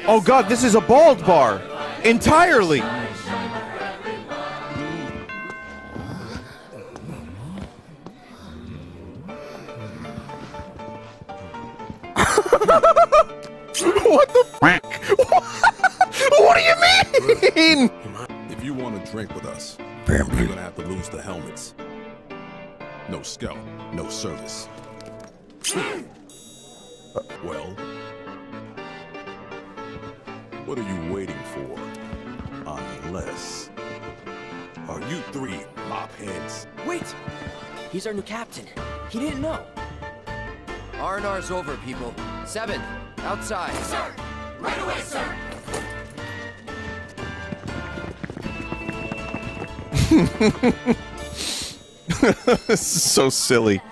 Oh god, this is a bald bar! Entirely! What the f***? What do you mean? If you want to drink with us, you're gonna have to lose the helmets. No scout, no service. Well, what are you waiting for? Unless... Are you three mop heads? Wait! He's our new captain. He didn't know. R&R's over, people. 7, outside. Sir! Right away, sir! This is so silly.